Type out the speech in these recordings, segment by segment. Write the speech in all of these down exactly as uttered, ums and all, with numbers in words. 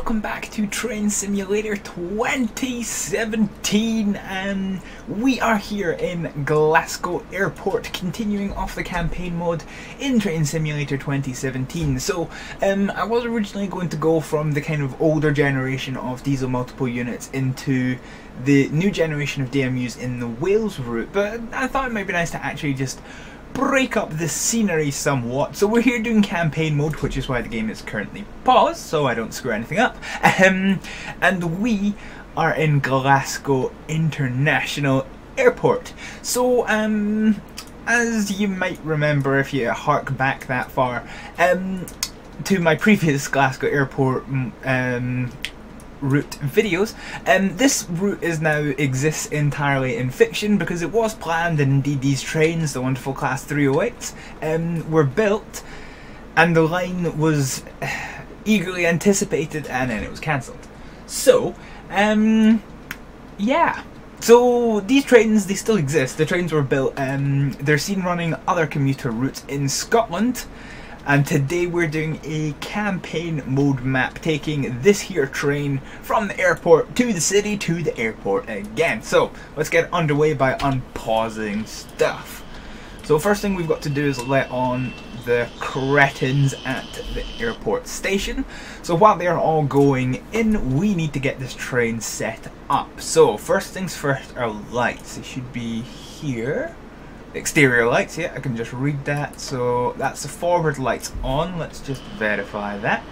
welcome back to Train Simulator twenty seventeen, and we are here in Glasgow Airport, continuing off the campaign mode in Train Simulator twenty seventeen. So um, I was originally going to go from the kind of older generation of diesel multiple units into the new generation of D M Us in the Wales route, but I thought it might be nice to actually just break up the scenery somewhat. So we're here doing campaign mode, which is why the game is currently paused, so I don't screw anything up. Um, and we are in Glasgow International Airport. So, um, as you might remember if you hark back that far, um, to my previous Glasgow Airport um, route videos, um, this route is now exists entirely in fiction because it was planned, and indeed these trains, the wonderful class three oh eights, um, were built and the line was eagerly anticipated and then it was cancelled. So, um, yeah. So these trains, they still exist. The trains were built, um, they're seen running other commuter routes in Scotland. And today we're doing a campaign mode map, taking this here train from the airport to the city to the airport again. So let's get underway by unpausing stuff. So first thing we've got to do is let on the cretins at the airport station. So while they're all going in, we need to get this train set up. So first things first are lights. They should be here. Exterior lights, yeah, I can just read that. So that's the forward lights on. Let's just verify that.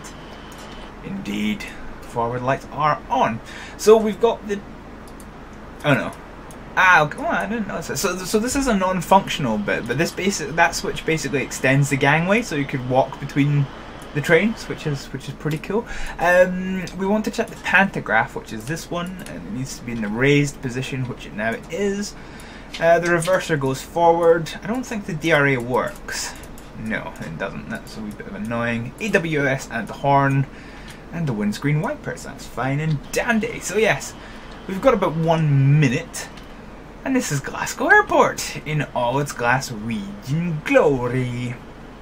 Indeed, forward lights are on. So we've got the... Oh no. Ah, okay. Oh, I didn't notice that. So, so this is a non-functional bit, but this basic that switch basically extends the gangway, so you could walk between the trains, which is which is pretty cool. Um, we want to check the pantograph, which is this one, and it needs to be in the raised position, which it now is. Uh, the reverser goes forward. I don't think the D R A works. No, it doesn't. That's a wee bit of annoying. A W S and the horn and the windscreen wipers. That's fine and dandy. So yes, we've got about one minute, and this is Glasgow Airport in all its Glaswegian glory.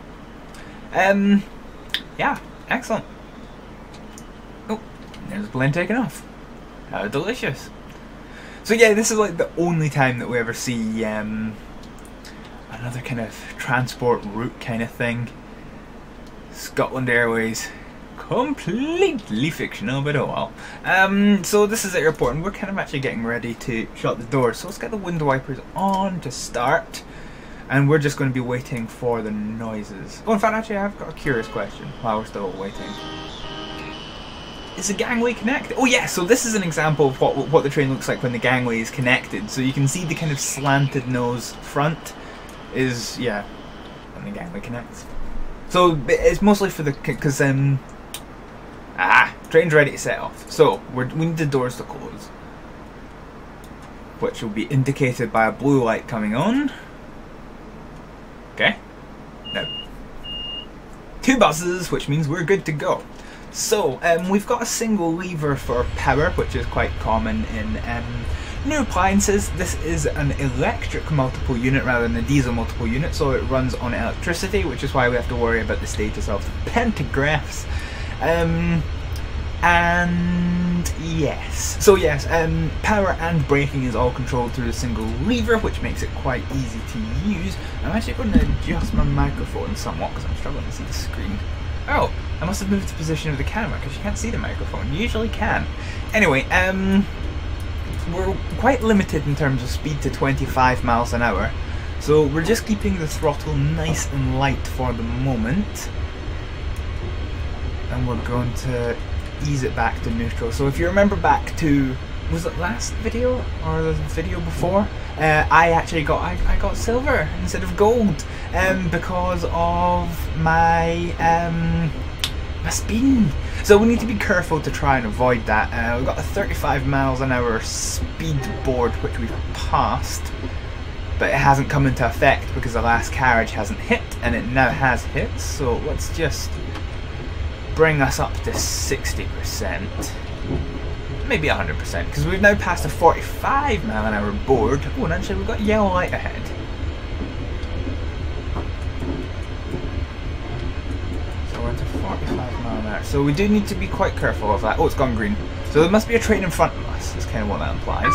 Um, yeah, excellent. Oh, there's the plane taking off. How delicious. So yeah, this is like the only time that we ever see um, another kind of transport route kind of thing. Scotland Airways, completely fictional, but oh well. Um, so this is the airport, and we're kind of actually getting ready to shut the doors. So let's get the window wipers on to start, and we're just going to be waiting for the noises. Oh, in fact, actually, I've got a curious question while we're still waiting. Is the gangway connected? Oh yeah, so this is an example of what what the train looks like when the gangway is connected. So you can see the kind of slanted nose front is, yeah, when the gangway connects. So it's mostly for the, because um, ah, train's ready to set off. So we're, we need the doors to close, which will be indicated by a blue light coming on. Okay, now two buzzes, which means we're good to go. So, um, we've got a single lever for power, which is quite common in um, new appliances. This is an electric multiple unit rather than a diesel multiple unit, so it runs on electricity, which is why we have to worry about the status of the pantographs. Um, and yes, so yes, um, power and braking is all controlled through a single lever, which makes it quite easy to use. I'm actually going to adjust my microphone somewhat because I'm struggling to see the screen. Oh, I must have moved the position of the camera because you can't see the microphone. You usually can. Anyway, um, we're quite limited in terms of speed to twenty-five miles an hour. So we're just keeping the throttle nice and light for the moment. And we're going to ease it back to neutral. So if you remember back to, was it last video or the video before? Uh, I actually got I, I got silver instead of gold um, because of my um, my speed. So we need to be careful to try and avoid that. Uh, we've got a thirty-five miles an hour speed board which we've passed, but it hasn't come into effect because the last carriage hasn't hit, and it now has hit. So let's just bring us up to sixty percent. Maybe one hundred percent, because we've now passed a forty-five mile an hour board. Oh, and actually we've got yellow light ahead. So we're into forty-five mile an hour. So we do need to be quite careful of that. Oh, it's gone green. So there must be a train in front of us. That's kind of what that implies.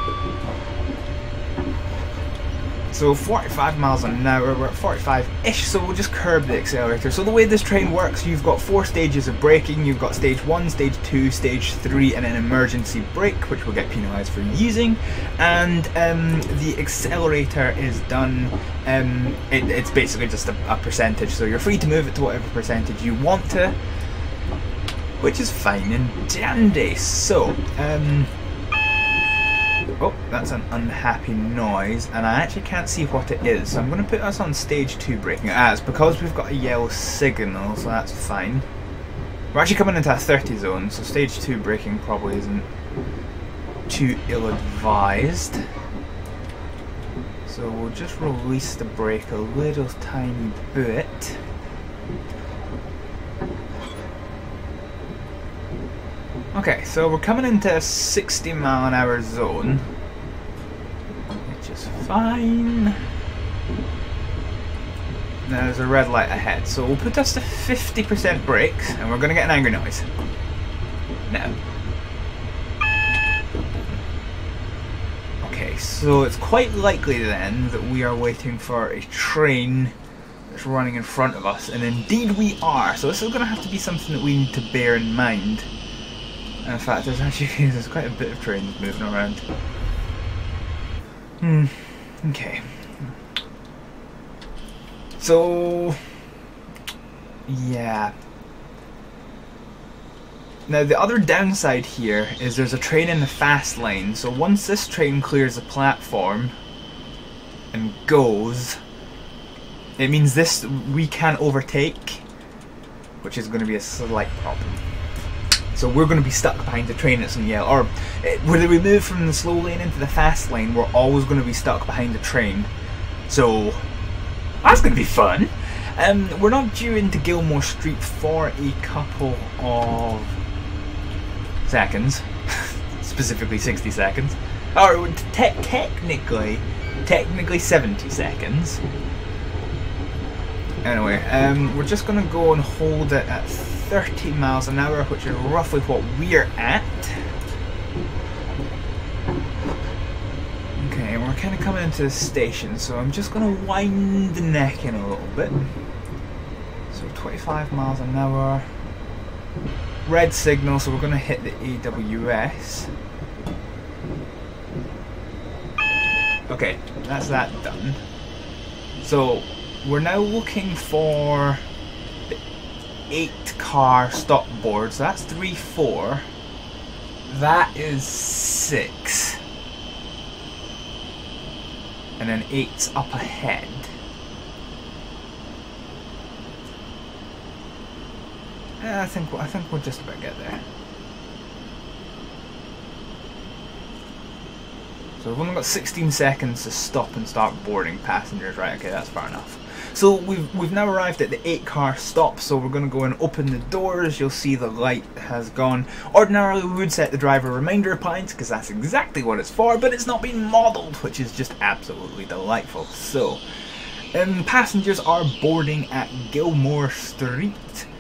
So forty-five miles an hour, we're at forty-five-ish, so we'll just curb the accelerator. So the way this train works, you've got four stages of braking. You've got stage one, stage two, stage three, and an emergency brake, which will get penalised for using. And um, the accelerator is done, um, it, it's basically just a, a percentage, so you're free to move it to whatever percentage you want to, which is fine and dandy. So, um... oh, that's an unhappy noise, and I actually can't see what it is, so I'm going to put us on stage two braking. Ah, it's because we've got a yellow signal, so that's fine. We're actually coming into a thirty zone, so stage two braking probably isn't too ill-advised. So we'll just release the brake a little tiny bit. Okay, so we're coming into a sixty mile an hour zone, which is fine. Now there's a red light ahead, so we'll put us to fifty percent brakes, and we're going to get an angry noise. Now. Okay, so it's quite likely then that we are waiting for a train that's running in front of us, and indeed we are, so this is going to have to be something that we need to bear in mind. In fact, there's actually there's quite a bit of trains moving around. Hmm. Okay. So, yeah. Now the other downside here is there's a train in the fast lane. So once this train clears the platform and goes, it means this we can't overtake, which is going to be a slight problem. So we're going to be stuck behind the train that's in yellow. Or whether we move from the slow lane into the fast lane, we're always going to be stuck behind the train. So that's going to be fun. Um, we're not due into Gilmore Street for a couple of seconds, specifically sixty seconds. Or te technically, technically seventy seconds. Anyway, um, we're just going to go and hold it at thirty miles an hour, which is roughly what we're at. Okay, we're kind of coming into the station, so I'm just going to wind the neck in a little bit. So twenty-five miles an hour. Red signal, so we're going to hit the A W S. Okay, that's that done. So we're now looking for the eight car stop board, so that's three, four. That is six. And then eight's up ahead. Yeah, I think I think we'll just about get there. So we've only got sixteen seconds to stop and start boarding passengers, right? Okay, that's far enough. So we've we've now arrived at the eight car stop, so we're going to go and open the doors. You'll see the light has gone. Ordinarily we would set the driver reminder appliance because that's exactly what it's for, but it's not been modelled, which is just absolutely delightful. So, um, passengers are boarding at Gilmore Street.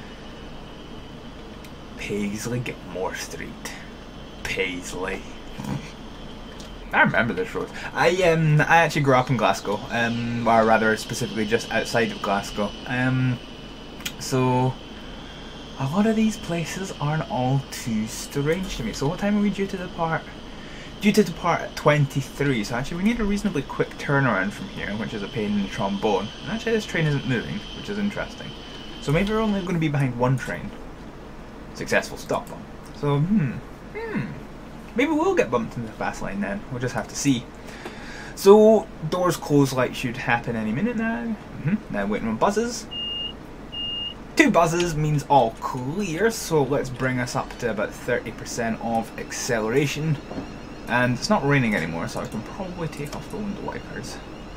Paisley, Gilmore Street. Paisley. I remember this road. I um I actually grew up in Glasgow, um, or rather specifically just outside of Glasgow. Um, so a lot of these places aren't all too strange to me. So what time are we due to depart? Due to depart at twenty-three. So actually we need a reasonably quick turnaround from here, which is a pain in the trombone. And actually this train isn't moving, which is interesting. So maybe we're only going to be behind one train. Successful stop. So hmm hmm. Maybe we'll get bumped into the fast lane then. We'll just have to see. So, doors closed light should happen any minute now. Mm-hmm. Now waiting on buzzes. Two buzzes means all clear, so let's bring us up to about thirty percent of acceleration. And it's not raining anymore, so I can probably take off the window wipers.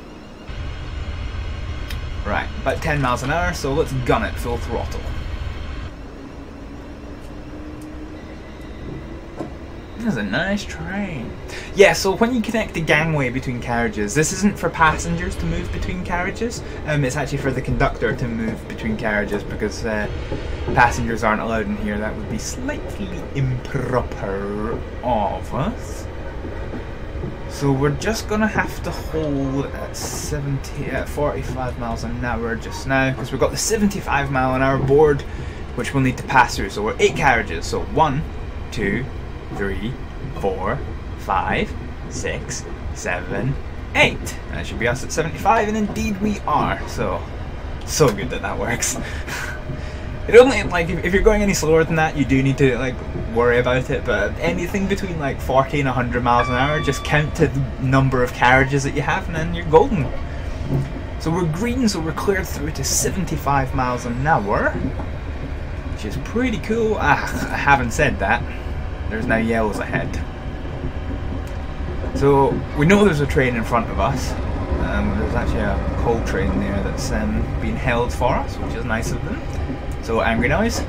Right, about ten miles an hour, so let's gun it full throttle. This is a nice train. Yeah, so when you connect the gangway between carriages, this isn't for passengers to move between carriages. Um, it's actually for the conductor to move between carriages because uh, passengers aren't allowed in here. That would be slightly improper of us. So we're just gonna have to hold at seventy, at forty-five miles an hour just now because we've got the seventy-five mile an hour board, which we'll need to pass through. So we're eight carriages. So one, two, three, four, five, six, seven, eight. And that should be us at seventy-five, and indeed we are. So, so good that that works. It only, like, if, if you're going any slower than that, you do need to, like, worry about it, but anything between, like, forty and one hundred miles an hour, just count to the number of carriages that you have, and then you're golden. So we're green, so we're cleared through to seventy-five miles an hour, which is pretty cool. Ah, I haven't said that. There's now yellows ahead. So we know there's a train in front of us. Um, there's actually a coal train there that's um, being held for us, which is nice of them. So angry noise.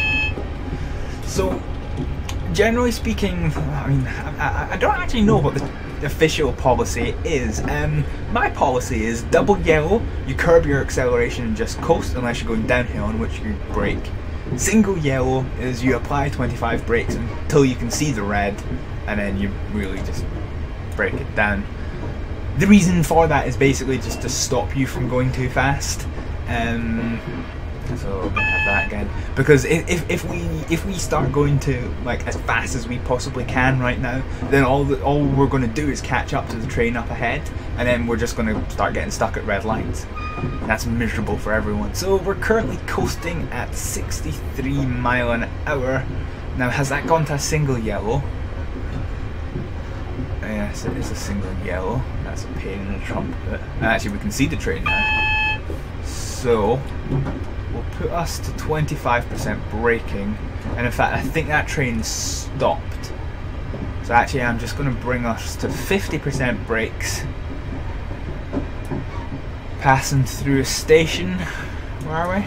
So generally speaking, I mean, I, I don't actually know what the official policy is. Um, my policy is double yellow, you curb your acceleration and just coast unless you're going downhill, in which you brake. Single yellow is you apply twenty-five brakes until you can see the red, and then you really just break it down. The reason for that is basically just to stop you from going too fast. Um, so we're gonna have that again, because if, if we if we start going to like as fast as we possibly can right now, then all the, all we're going to do is catch up to the train up ahead, and then we're just going to start getting stuck at red lights. And that's miserable for everyone. So we're currently coasting at sixty-three mile an hour. Now, has that gone to a single yellow? Yes, it is a single yellow. That's a pain in the trumpet. Actually, we can see the train now. So we'll put us to twenty-five percent braking, and in fact I think that train stopped. So actually I'm just going to bring us to fifty percent brakes, passing through a station. Where are we?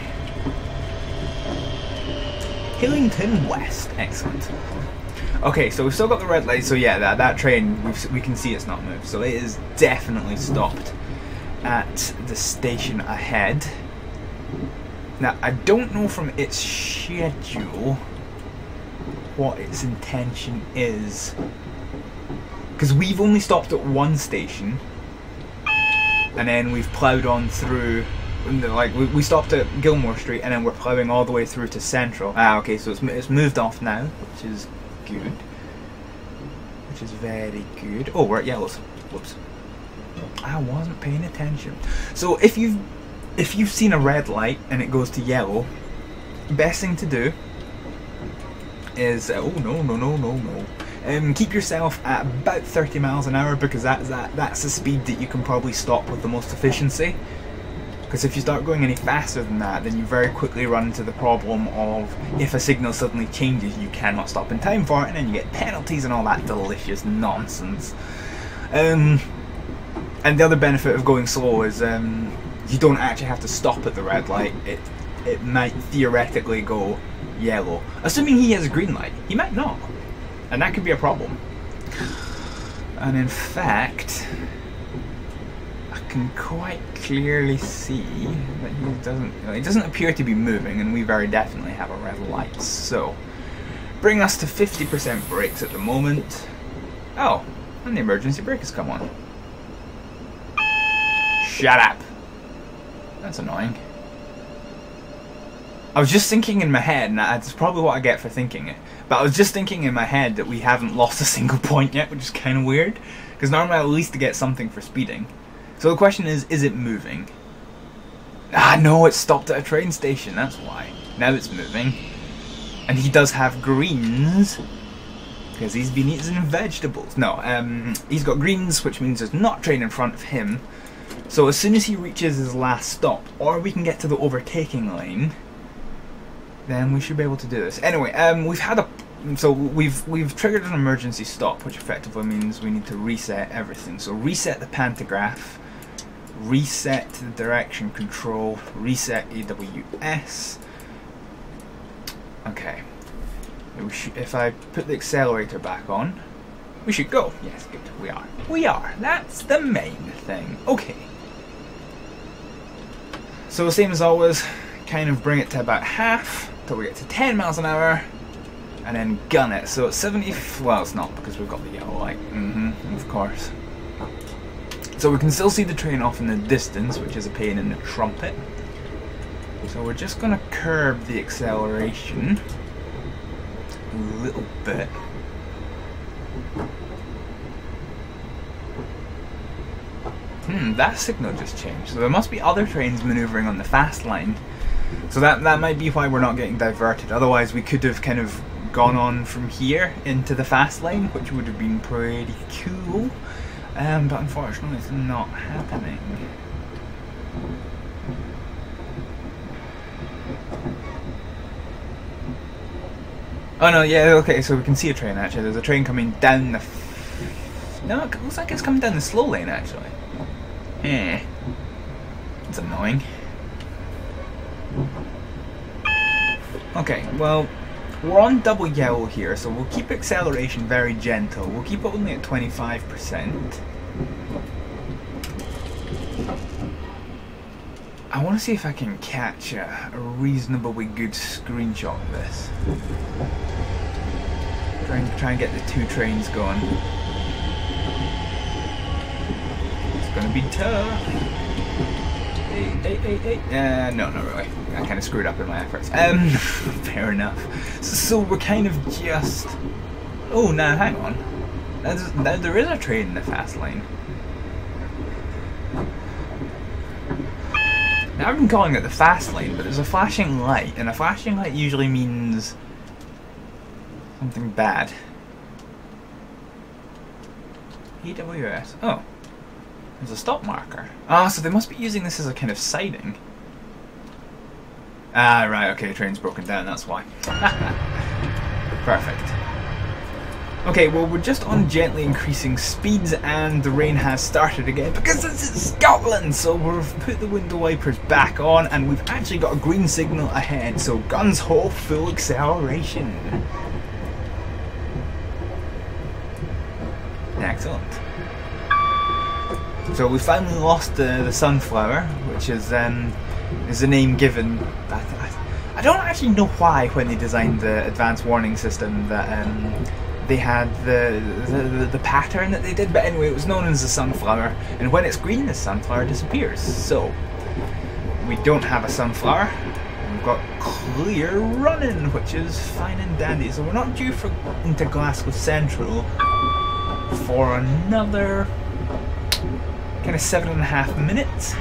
Hillington West. Excellent. Okay, so we've still got the red light, so yeah, that, that train, we've, we can see it's not moved, so it is definitely stopped at the station ahead. Now, I don't know from its schedule what its intention is, because we've only stopped at one station, and then we've ploughed on through, like, we, we stopped at Gilmore Street, and then we're ploughing all the way through to Central. Ah, okay, so it's, it's moved off now, which is good. Which is very good. Oh, we're at yellows. Whoops. I wasn't paying attention. So if you've if you've seen a red light and it goes to yellow, best thing to do is uh, oh no no no no no. Um, keep yourself at about thirty miles an hour, because that's that that's the speed that you can probably stop with the most efficiency. Because if you start going any faster than that, then you very quickly run into the problem of if a signal suddenly changes, you cannot stop in time for it, and then you get penalties and all that delicious nonsense. Um, and the other benefit of going slow is um, you don't actually have to stop at the red light. It it might theoretically go yellow, assuming he has a green light. He might not, and that could be a problem. And in fact, I can quite clearly see that he doesn't he doesn't appear to be moving, and we very definitely have a red light. So bring us to fifty percent brakes at the moment. Oh, and the emergency brake has come on. Shut up. That's annoying. I was just thinking in my head, and that's probably what I get for thinking it, but I was just thinking in my head that we haven't lost a single point yet, which is kind of weird, because normally I at least get something for speeding. So the question is, is it moving? Ah, no, it stopped at a train station, that's why. Now it's moving. And he does have greens, because he's been eating vegetables. No, um, he's got greens, which means there's not a train in front of him. So as soon as he reaches his last stop, or we can get to the overtaking lane, then we should be able to do this. Anyway, um, we've had a... So we've we've triggered an emergency stop, which effectively means we need to reset everything. So reset the pantograph, reset the direction control, reset A W S. Okay. If I put the accelerator back on, we should go. Yes, good. We are. We are. That's the main thing. Okay. So same as always, kind of bring it to about half till we get to ten miles an hour, and then gun it. So it's seventy. Well, it's not because we've got the yellow light. Mm-hmm. Of course. So we can still see the train off in the distance, which is a pain in the trumpet. So we're just gonna curb the acceleration a little bit. Hmm, that signal just changed. So there must be other trains maneuvering on the fast line. So that that might be why we're not getting diverted. Otherwise we could have kind of gone on from here into the fast lane, which would have been pretty cool. Um, but unfortunately it's not happening. Oh no, yeah, okay, so we can see a train actually. There's a train coming down the... F no, it looks like it's coming down the slow lane actually. Eh. It's annoying. Okay, well, we're on double yellow here, so we'll keep acceleration very gentle. We'll keep it only at twenty-five percent. I want to see if I can catch a, a reasonably good screenshot of this. Try and, try and get the two trains going. It's gonna be tough. Hey, hey, hey, hey. Uh, no, not really. I kind of screwed up in my efforts. Um, fair enough. So, so we're kind of just... Oh, now hang on. There's, now there is a train in the fast lane. Now I've been calling it the fast lane, but there's a flashing light, and a flashing light usually means something bad. E W S. Oh. There's a stop marker. Ah, so they must be using this as a kind of siding. Ah, right, okay, train's broken down, that's why. Perfect. Okay, well, we're just on gently increasing speeds, and the rain has started again, because this is Scotland! So we've put the window wipers back on, and we've actually got a green signal ahead, so guns ho, full acceleration. Excellent. So we finally lost the, the sunflower, which is um, is the name given. That, I, I don't actually know why when they designed the advanced warning system that um, they had the, the the pattern that they did. But anyway, it was known as the sunflower, and when it's green, the sunflower disappears. So we don't have a sunflower. We've got clear running, which is fine and dandy. So we're not due for into Glasgow Central for another kind of seven and a half minutes.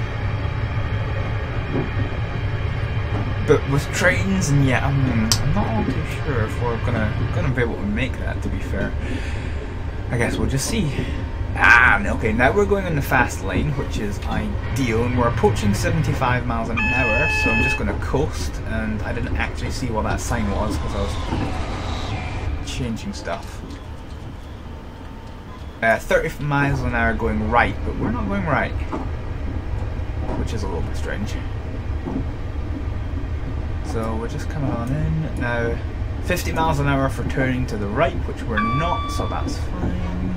But with trains, and yeah, I'm, I'm not all too sure if we're gonna gonna be able to make that. To be fair, I guess we'll just see. Ah, okay. Now we're going in the fast lane, which is ideal, and we're approaching seventy-five miles an hour. So I'm just gonna coast, and I didn't actually see what that sign was because I was changing stuff. Uh, thirty miles an hour going right, but we're not going right, which is a little bit strange. So we're just coming on in now. fifty miles an hour for turning to the right, which we're not, so that's fine.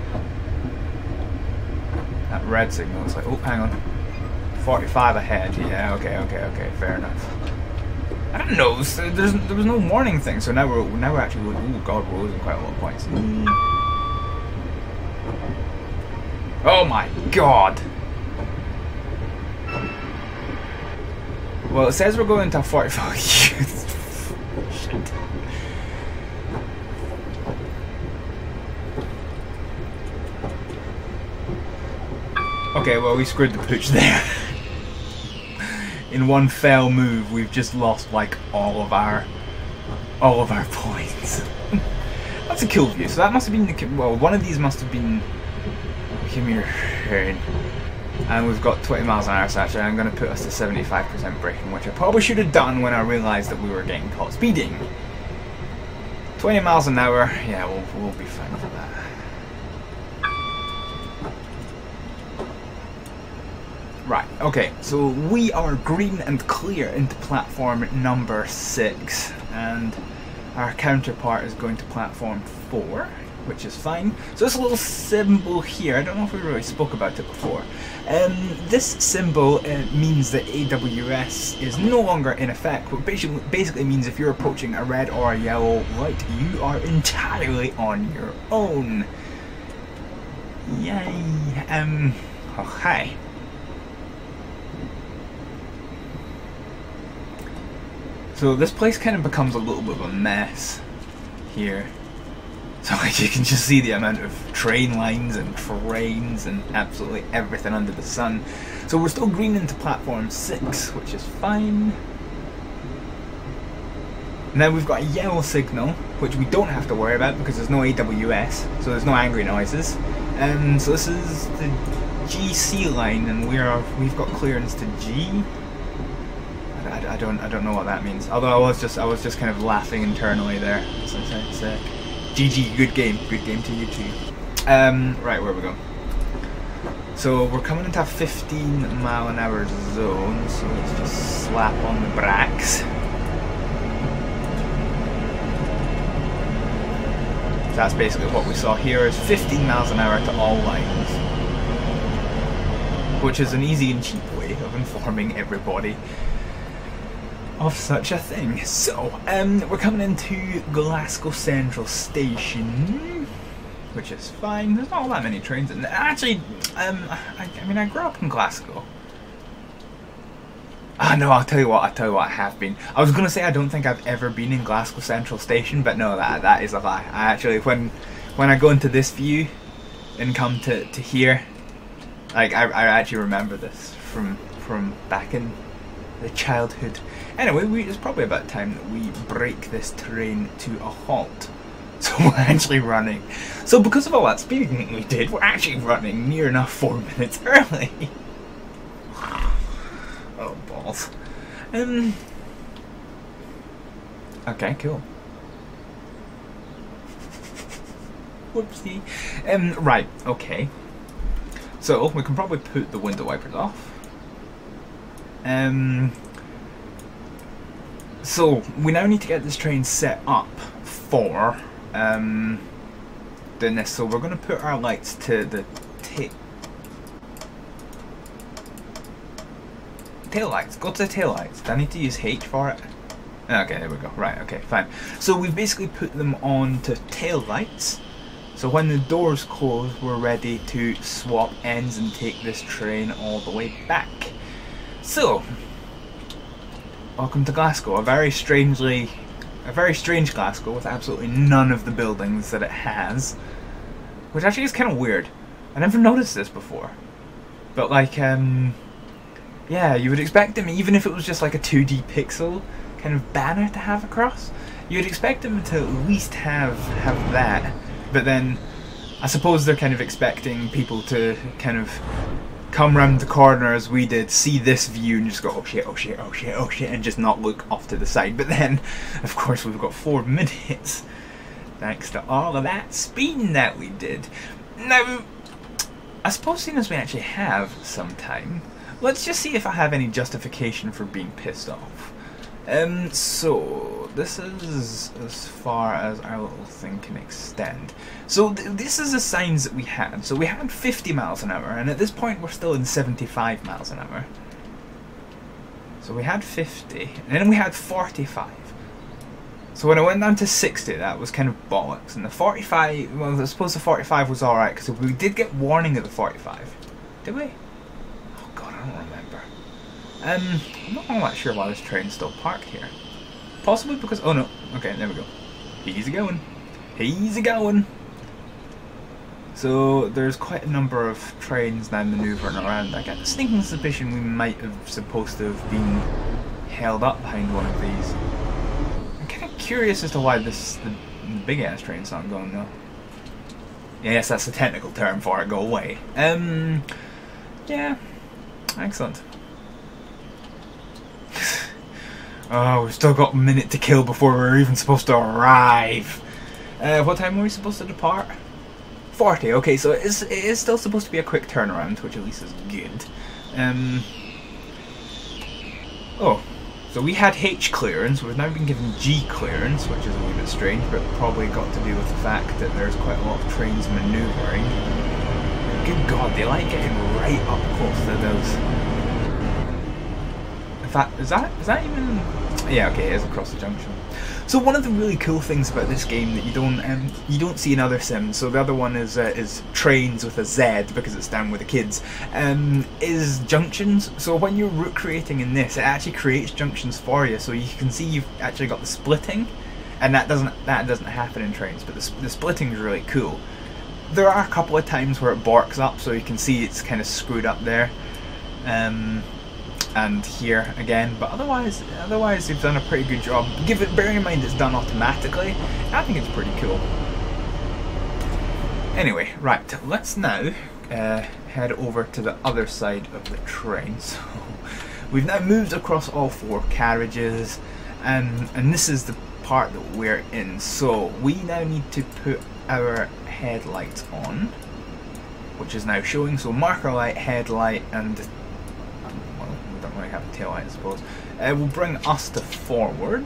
That red signal is like, oh, hang on, forty-five ahead. Yeah, okay, okay, okay, fair enough. I don't know. There's there was no warning thing, so now we're now we're actually. Oh God, we're losing quite a lot of points. Oh my God! Well, it says we're going to forty-five. Shit. Okay, well, we screwed the pooch there. In one fell move, we've just lost like all of our all of our points. That's a cool view. So that must have been the well. One of these must have been. Give me your turn. And we've got twenty miles an hour, so actually I'm going to put us to seventy-five percent braking, which I probably should have done when I realised that we were getting caught speeding. twenty miles an hour, yeah, we'll, we'll be fine for that. Right, okay, so we are green and clear into platform number six, and our counterpart is going to platform four, which is fine. So this little symbol here, I don't know if we really spoke about it before. Um, this symbol uh, means that A W S is no longer in effect, which basically, basically means if you're approaching a red or a yellow light, you are entirely on your own. Yay! Um, oh hi. So this place kind of becomes a little bit of a mess here. So like you can just see the amount of train lines and trains and absolutely everything under the sun. So we're still green into platform six, which is fine. Now we've got a yellow signal, which we don't have to worry about because there's no A W S, so there's no angry noises. Um, so this is the G C line, and we're we've got clearance to G. I, I don't I don't know what that means. Although I was just I was just kind of laughing internally there. So it's uh, G G, good game, good game to you too. Um, right, where we go? So we're coming into a fifteen mile an hour zone. So let's just slap on the brakes. So that's basically what we saw here. Is fifteen miles an hour to all lines, which is an easy and cheap way of informing everybody of such a thing. So, um, we're coming into Glasgow Central Station, which is fine. There's not all that many trains in there. Actually, um, I, I mean, I grew up in Glasgow. Ah, no, I'll tell you what, I'll tell you what I have been. I was going to say I don't think I've ever been in Glasgow Central Station, but no, that that is a lie. I actually, when when I go into this view and come to, to here, like, I, I actually remember this from, from back in the childhood. Anyway, we, it's probably about time that we break this train to a halt. So we're actually running. So because of all that speeding that we did, we're actually running near enough four minutes early. Oh, balls. Um. Okay, cool. Whoopsie. Um, right, okay. So, we can probably put the window wipers off. Um... So, we now need to get this train set up for um, doing this. So we're going to put our lights to the ta tail lights. Go to the tail lights. Do I need to use H for it? Okay, there we go. Right, okay, fine. So we've basically put them on to tail lights. So when the doors close, we're ready to swap ends and take this train all the way back. So, welcome to Glasgow, a very strangely, a very strange Glasgow with absolutely none of the buildings that it has, which actually is kind of weird. I never noticed this before, but like, um, yeah, you would expect them, even if it was just like a two D pixel kind of banner to have across, you would expect them to at least have have that. But then, I suppose they're kind of expecting people to kind of come round the corner as we did, see this view and just go, oh shit, oh shit, oh shit, oh shit, and just not look off to the side. But then, of course, we've got four minutes, thanks to all of that speeding that we did. Now, I suppose seeing as we actually have some time, let's just see if I have any justification for being pissed off. Um, so, this is as far as our little thing can extend. So, th this is the signs that we had. So, we had fifty miles an hour, and at this point we're still in seventy-five miles an hour. So, we had fifty, and then we had forty-five. So, when I went down to sixty, that was kind of bollocks. And the forty-five, well, I suppose the forty-five was alright, because we did get warning at the forty-five. Did we? Oh god, I don't remember. Um, I'm not all that sure why this train's still parked here. Possibly because, oh no, okay, there we go. He's a going. He's a going. So there's quite a number of trains now manoeuvring around. I get a sneaking suspicion we might have supposed to have been held up behind one of these. I'm kind of curious as to why this the, the big ass train's not going though. Yes, that's the technical term for it. Go away. Um, yeah, excellent. Oh, we've still got a minute to kill before we're even supposed to arrive. Uh, what time were we supposed to depart? forty, okay, so it is, it is still supposed to be a quick turnaround, which at least is good. Um, oh, So we had H clearance, we've now been given G clearance, which is a wee bit strange, but probably got to do with the fact that there's quite a lot of trains manoeuvring. Good God, they like getting right up close to those. In fact, is that is that even? Yeah, okay, it is across the junction. So one of the really cool things about this game that you don't um, you don't see in other sims, so the other one is uh, is trains with a Z because it's down with the kids, um, is junctions. So when you're route creating in this, it actually creates junctions for you, so you can see you've actually got the splitting, and that doesn't that doesn't happen in trains, but the, the splitting is really cool. There are a couple of times where it barks up, so you can see it's kind of screwed up there. Um, and here again, but otherwise otherwise they've done a pretty good job. Give it bearing in mind it's done automatically, I think it's pretty cool. Anyway, right, let's now uh, head over to the other side of the train. So we've now moved across all four carriages, and and this is the part that we're in. So we now need to put our headlights on, which is now showing. So marker light, headlight, and don't really have a tail light, I suppose. It will bring us to forward,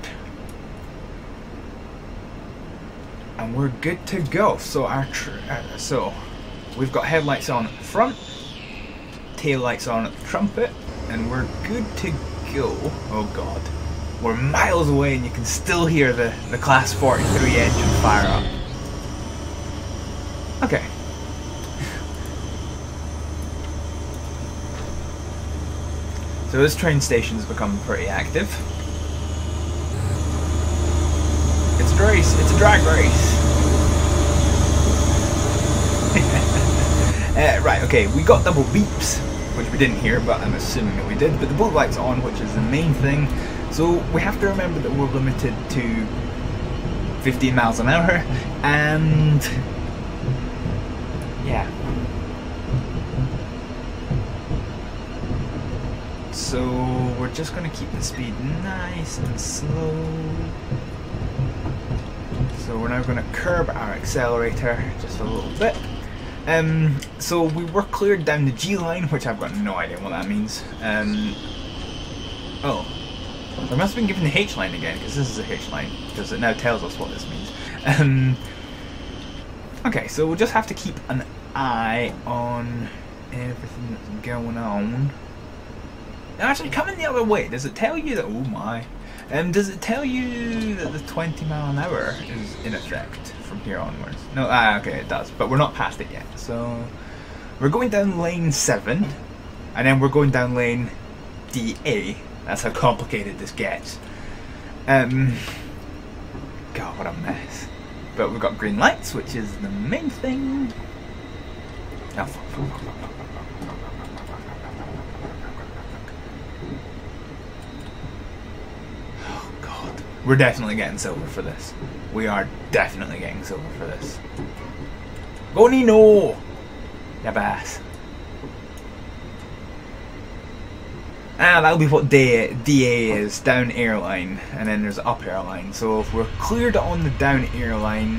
and we're good to go. So our tr uh, so we've got headlights on at the front, tail lights on at the trumpet, and we're good to go. Oh God, we're miles away, and you can still hear the the Class forty-three engine fire up. Okay. So this train station has become pretty active. It's a race, it's a drag race. uh, right, okay, we got double beeps, which we didn't hear, but I'm assuming that we did. But the boat light's on, which is the main thing. So we have to remember that we're limited to fifteen miles an hour, and yeah. So we're just going to keep the speed nice and slow. So we're now going to curb our accelerator just a little bit. Um, so we were cleared down the G line, which I've got no idea what that means. Um, oh, I must have been given the H line again, because this is a H line, because it now tells us what this means. Um, okay, so we'll just have to keep an eye on everything that's going on. Actually, coming the other way, does it tell you that, oh my, um, does it tell you that the twenty mile an hour is in effect from here onwards? No, ah, okay, it does, but we're not past it yet. So, we're going down lane seven, and then we're going down lane D A. That's how complicated this gets. Um, God, what a mess. But we've got green lights, which is the main thing. Oh, fuck, fuck, fuck, fuck, fuck. We're definitely getting silver for this. We are definitely getting silver for this. Go Nino! Ya bass. Ah, that'll be what D A is, down airline, and then there's up airline. So if we're cleared on the down airline,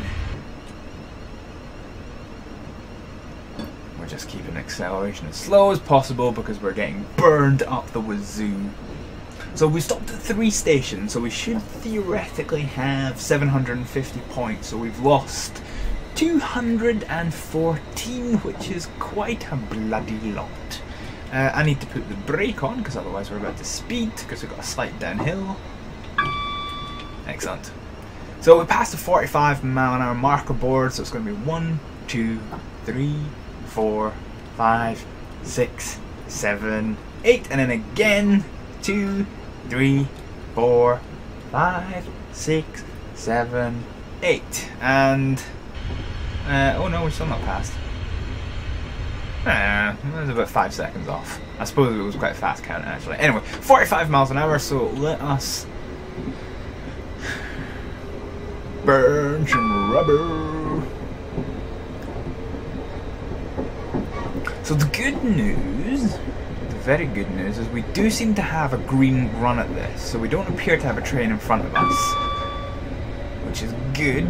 we're just keeping acceleration as slow as possible because we're getting burned up the wazoo. So we stopped at three stations, so we should theoretically have seven hundred fifty points. So we've lost two hundred fourteen, which is quite a bloody lot. Uh, I need to put the brake on, because otherwise we're about to speed, because we've got a slight downhill. Excellent. So we passed the forty-five mile an hour marker board, so it's going to be one, two, three, four, five, six, seven, eight, and then again, two, three, four, five, six, seven, eight, and uh, oh no, we're still not past. Uh, it was about five seconds off. I suppose it was quite a fast count actually. Anyway, forty-five miles an hour. So let us burn some rubber. So the good news. Very good news is we do seem to have a green run at this, so we don't appear to have a train in front of us, which is good.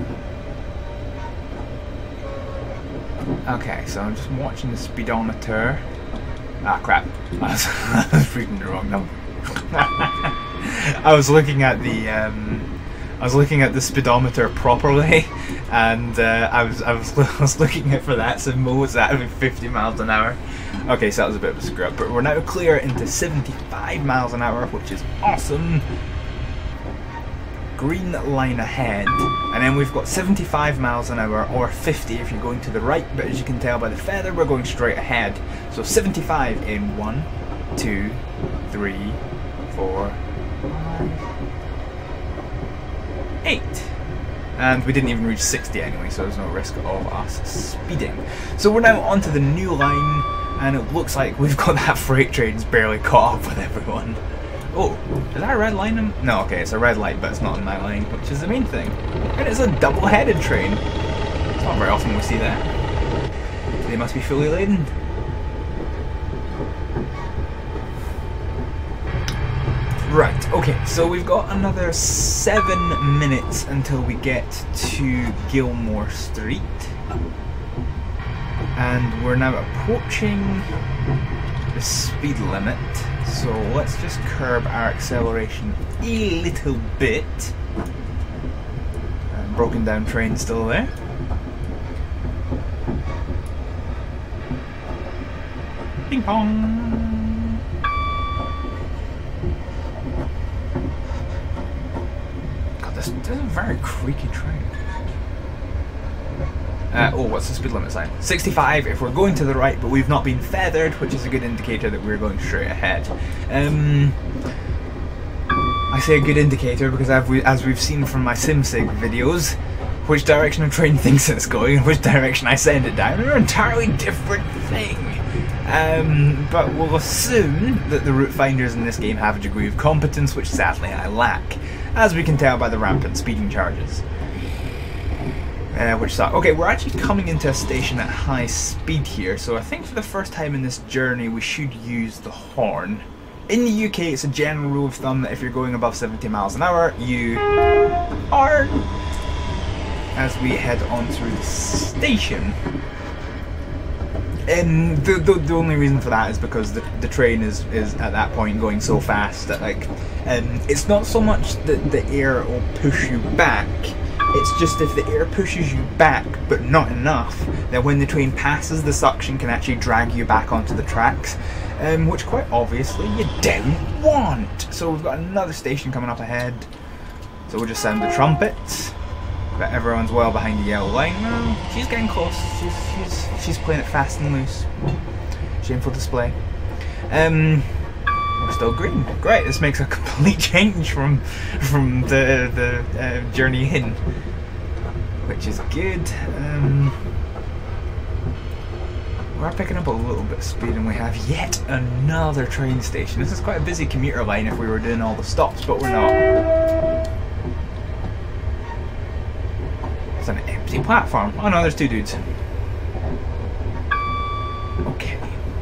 Okay, so I'm just watching the speedometer. Ah crap, I was, I was reading the wrong number. I was looking at the um, I was looking at the speedometer properly, and uh, I was I was I was looking out for that symbol. Was that fifty miles an hour? Okay, so that was a bit of a screw up, but we're now clear into seventy-five miles an hour, which is awesome. Green line ahead, and then we've got seventy-five miles an hour, or fifty if you're going to the right, but as you can tell by the feather, we're going straight ahead. So seventy-five in one, two, three, four, five, eight. And we didn't even reach sixty anyway, so there's no risk of us speeding. So we're now onto the new line, and it looks like we've got that freight train's barely caught up with everyone. Oh, is that a red line? No, okay, it's a red light, but it's not in my line, which is the main thing. And it's a double-headed train. It's not very often we see that. They must be fully laden. Right, okay, so we've got another seven minutes until we get to Gilmore Street. And we're now approaching the speed limit. So let's just curb our acceleration a little bit. And broken down train still there. Ping pong! God, this, this is a very creaky train. Uh, oh, what's the speed limit sign? sixty-five if we're going to the right, but we've not been feathered, which is a good indicator that we're going straight ahead. Um, I say a good indicator because I've, as we've seen from my SimSig videos, which direction a train thinks it's going and which direction I send it down are an entirely different thing. Um, but we'll assume that the route finders in this game have a degree of competence, which sadly I lack, as we can tell by the rampant speeding charges. Uh, which sucks. Okay, we're actually coming into a station at high speed here, so I think for the first time in this journey we should use the horn. In the U K, it's a general rule of thumb that if you're going above seventy miles an hour, you horn as we head on through the station. And the, the, the only reason for that is because the, the train is, is at that point going so fast that, like, um, it's not so much that the air will push you back. It's just if the air pushes you back, but not enough, then when the train passes, the suction can actually drag you back onto the tracks, um, which quite obviously you don't want. So we've got another station coming up ahead. So we'll just sound the trumpets. But everyone's well behind the yellow line. Well, she's getting close. She's, she's, she's playing it fast and loose. Shameful display. Um... We're still green. Great. This makes a complete change from from the the uh, journey in, which is good. Um, we're picking up a little bit of speed, and we have yet another train station. This is quite a busy commuter line if we were doing all the stops, but we're not. It's an empty platform. Oh no, there's two dudes. Okay.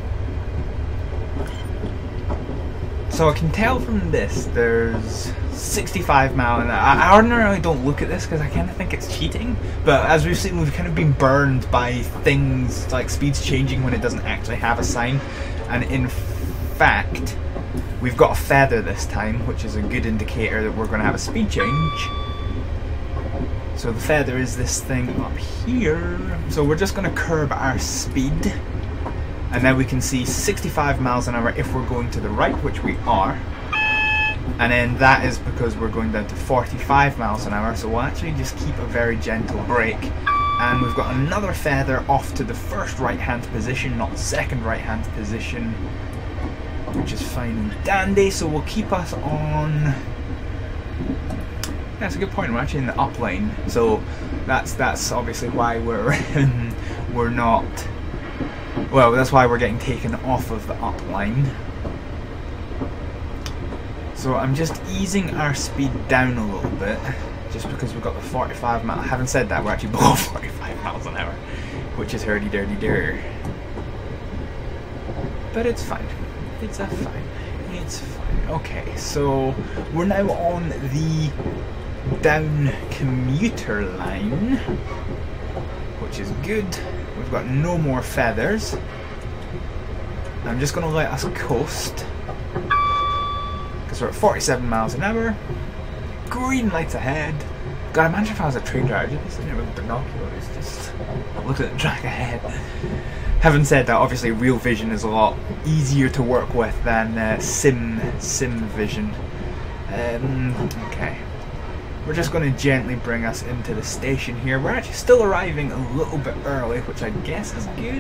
So I can tell from this, there's sixty-five mile an hour. I ordinarily don't look at this because I kind of think it's cheating, but as we've seen, we've kind of been burned by things like speeds changing when it doesn't actually have a sign. And in fact, we've got a feather this time, which is a good indicator that we're going to have a speed change. So the feather is this thing up here. So we're just going to curb our speed. And now we can see sixty-five miles an hour if we're going to the right, which we are. And then that is because we're going down to forty-five miles an hour, so we'll actually just keep a very gentle brake. And we've got another feather off to the first right-hand position, not second right-hand position, which is fine and dandy, so we'll keep us on... That's a good point, we're actually in the up lane, so that's that's obviously why we're, we're not... Well, that's why we're getting taken off of the up line. So I'm just easing our speed down a little bit, just because we've got the forty-five mile. Having said that, we're actually below forty-five miles an hour, which is hurdy-durdy-dur. But it's fine. It's a fine. It's fine. Okay, so we're now on the down commuter line, which is good. We've got no more feathers. I'm just going to let us coast, because So we're at forty-seven miles an hour. Green lights ahead. God, imagine if I was a train driver, I'd be sitting there with binoculars, just look at the track ahead. Having said that, obviously real vision is a lot easier to work with than uh, sim sim vision. Um, okay. We're just going to gently bring us into the station here. We're actually still arriving a little bit early, which I guess is good.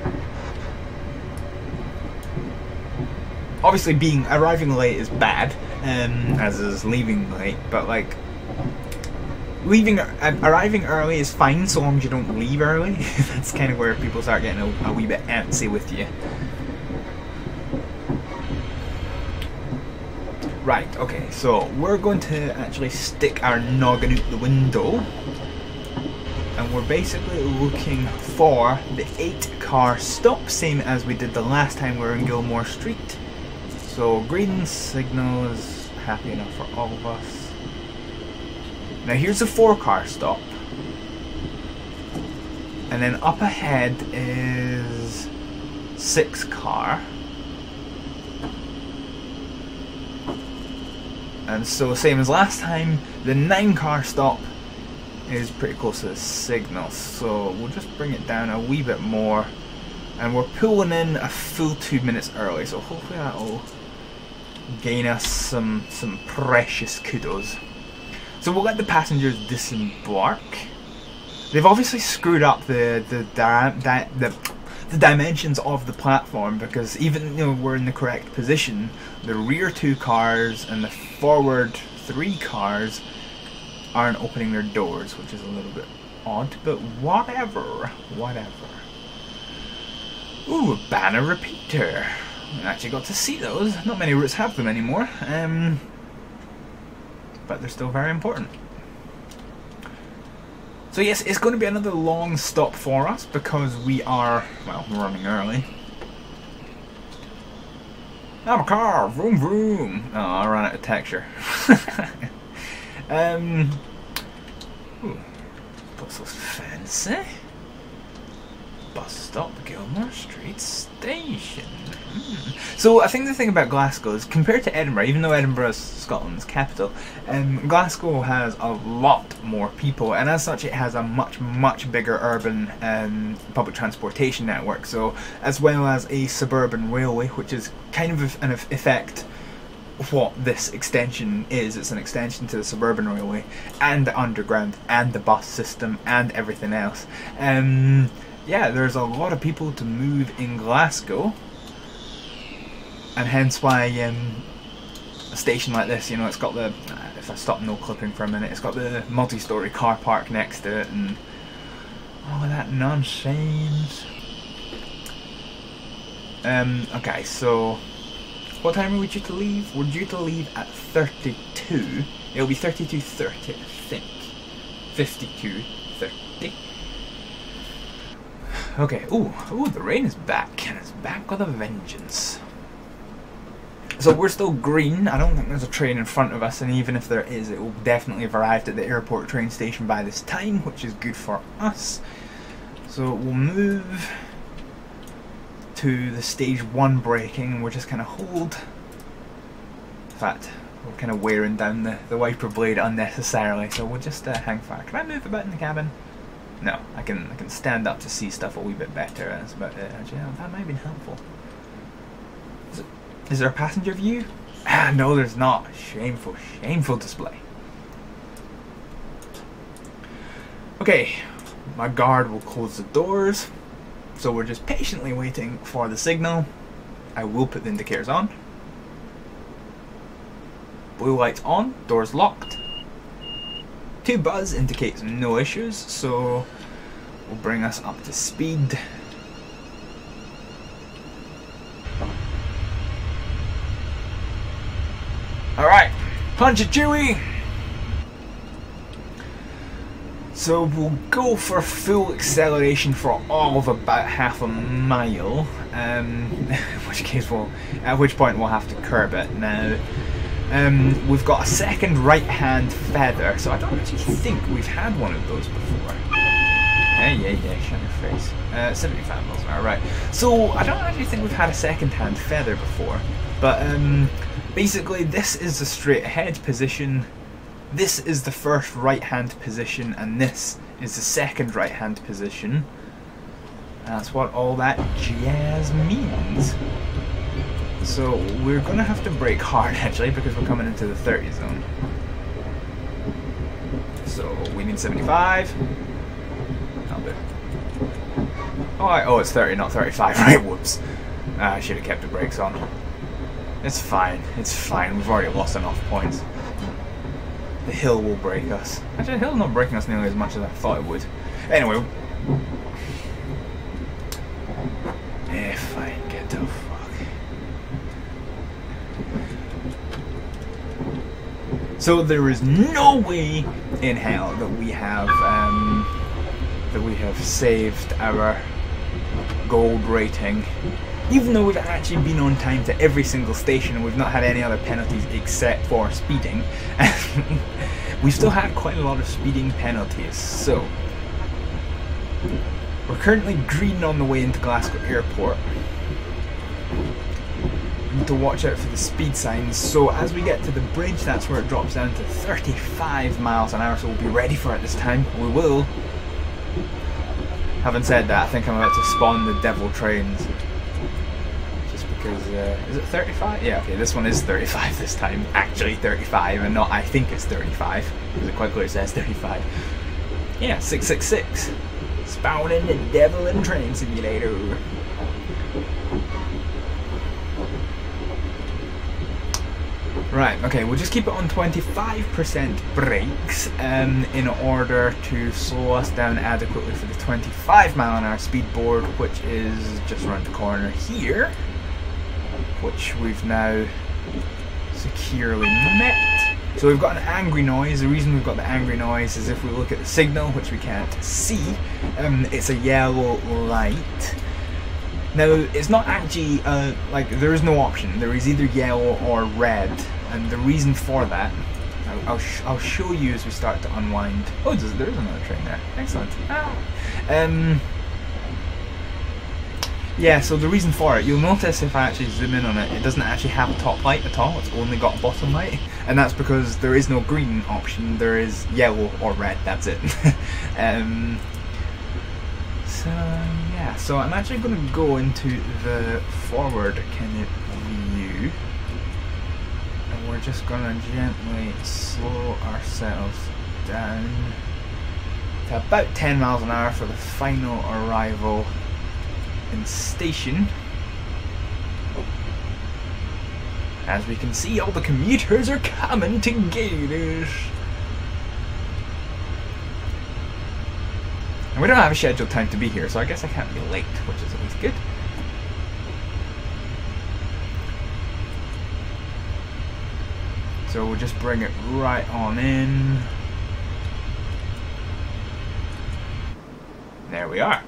Obviously, being arriving late is bad, um, as is leaving late. But like, leaving, uh, arriving early is fine so long as you don't leave early. That's kind of where people start getting a, a wee bit antsy with you. Right, okay, so we're going to actually stick our noggin out the window, and we're basically looking for the eight car stop, same as we did the last time we were in Gilmore Street. So green signal is happy enough for all of us. Now here's a four car stop, and then up ahead is six car. And so, same as last time, the nine car stop is pretty close to the signal, so we'll just bring it down a wee bit more, and we're pulling in a full two minutes early, so hopefully that'll gain us some some precious kudos. So we'll let the passengers disembark. They've obviously screwed up the the di di the the dimensions of the platform, because even though we're in the correct position, the rear two cars and the forward three cars aren't opening their doors, which is a little bit odd, but whatever, whatever. Ooh, a banner repeater. I actually got to see those. Not many routes have them anymore, um, but they're still very important. So yes, it's going to be another long stop for us because we are, well, running early. I'm a car, vroom vroom. Oh, I ran out of texture. um, ooh, what's so fancy? Bus stop, Gilmore Street Station. Mm. So I think the thing about Glasgow is, compared to Edinburgh, even though Edinburgh is Scotland's capital, um, Glasgow has a lot more people, and as such it has a much, much bigger urban um, public transportation network, so as well as a suburban railway, which is kind of an effect what this extension is. It's an extension to the suburban railway, and the underground, and the bus system, and everything else. Um, yeah, there's a lot of people to move in Glasgow, and hence why um, a station like this, you know, it's got the, uh, if I stop no clipping for a minute, it's got the multi-storey car park next to it, and all of that nonsense. Um, okay, so what time are we due to leave? We're due to leave at thirty-two. It'll be thirty-two thirty, I think. fifty-two thirty. Okay, ooh, ooh, the rain is back, and it's back with a vengeance. So we're still green. I don't think there's a train in front of us, and even if there is, it will definitely have arrived at the airport train station by this time, which is good for us. So we'll move to the stage one braking, and we'll just kind of hold. In fact, we're kind of wearing down the, the wiper blade unnecessarily, so we'll just uh, hang fire. Can I move about in the cabin? No, I can I can stand up to see stuff a wee bit better. That's about it. Actually, yeah, that might have been helpful. Is, it, is there a passenger view? Ah, no, there's not. Shameful, shameful display. Okay, my guard will close the doors, so we're just patiently waiting for the signal. I will put the indicators on. Blue lights on, doors locked. Two buzz indicates no issues, so we'll bring us up to speed. Alright, punch it, Chewie! So we'll go for full acceleration for all of about half a mile, um, in which case we'll, at which point we'll have to curb it. Now, um, we've got a second right-hand feather, so I don't actually think we've had one of those before. Yeah, yeah, yeah, shut your face. Uh, seventy-five miles an hour, right. So I don't actually think we've had a second-hand feather before, but um, basically this is the straight ahead position, this is the first right hand position, and this is the second right hand position. That's what all that jazz means. So we're gonna have to brake hard actually, because we're coming into the thirty zone. So we need seventy-five. That'll do. Oh, I, oh, it's thirty, not thirty-five, right? Whoops. Uh, I should have kept the brakes on. It's fine. It's fine. We've already lost enough points. The hill will break us. Actually, the hill's not breaking us nearly as much as I thought it would. Anyway. If I get the fuck. So there is no way in hell that we have um, that we have saved our gold rating, even though we've actually been on time to every single station and we've not had any other penalties except for speeding. We've still had quite a lot of speeding penalties. So we're currently green on the way into Glasgow Airport. We need to watch out for the speed signs. So as we get to the bridge, that's where it drops down to thirty-five miles an hour. So we'll be ready for it this time. We will. Having said that, I think I'm about to spawn the devil trains. Just because, uh, is it thirty-five? Yeah, okay, this one is thirty-five this time. Actually thirty-five, and not I think it's thirty-five. Because it quite clearly says thirty-five. Yeah, six six six. Spawning the devil in train simulator. Right, okay, we'll just keep it on twenty-five percent brakes um, in order to slow us down adequately for the twenty-five mile an hour speed board, which is just around the corner here, which we've now securely met. So we've got an angry noise. The reason we've got the angry noise is if we look at the signal, which we can't see, um, it's a yellow light. Now, it's not actually, uh, like, there is no option. There is either yellow or red, and the reason for that, I'll, I'll, sh I'll show you as we start to unwind. Oh, there's, there is another train there. Excellent. Ah. Um, yeah, so the reason for it, you'll notice if I actually zoom in on it, it doesn't actually have a top light at all. It's only got a bottom light, and that's because there is no green option. There is yellow or red, that's it. um... So, yeah, so I'm actually going to go into the forward kind of view, and we're just going to gently slow ourselves down to about ten miles an hour for the final arrival in station. As we can see, all the commuters are coming to get us. And we don't have a scheduled time to be here, so I guess I can't be late, which is always good. So we'll just bring it right on in. There we are.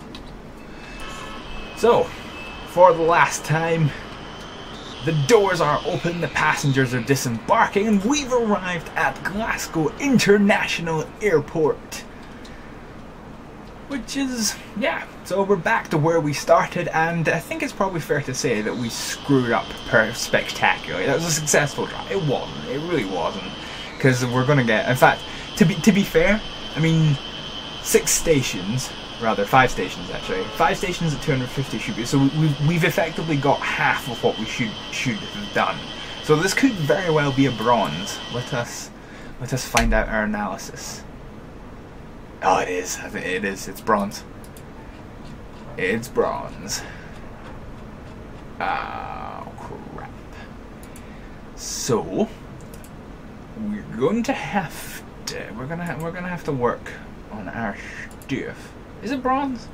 So, for the last time, the doors are open, the passengers are disembarking, and we've arrived at Glasgow International Airport. Which is, yeah, so we're back to where we started, and I think it's probably fair to say that we screwed up per spectacularly. That was a successful drive. It wasn't, it really wasn't, because we're going to get, in fact, to be, to be fair, I mean, six stations, rather five stations actually, five stations at two hundred fifty should be, so we've, we've effectively got half of what we should, should have done. So this could very well be a bronze. Let us, let us find out our analysis. Oh, it is. I think it is. It's bronze. It's bronze. Oh, crap. So we're going to have to. We're gonna. Ha we're gonna have to work on our stuff. Is it bronze?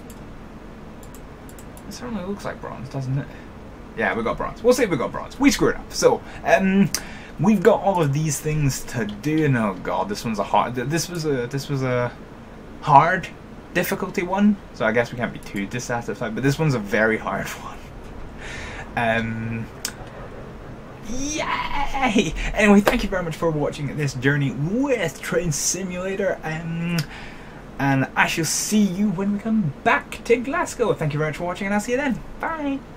It certainly looks like bronze, doesn't it? Yeah, we got bronze. We'll say we got bronze. We screwed up. So, um. we've got all of these things to do, and oh god, this one's a hard. This was a this was a hard difficulty one, so I guess we can't be too dissatisfied. But this one's a very hard one. Um, yay! Anyway, thank you very much for watching this journey with Train Simulator, um, and I shall see you when we come back to Glasgow. Thank you very much for watching, and I'll see you then. Bye.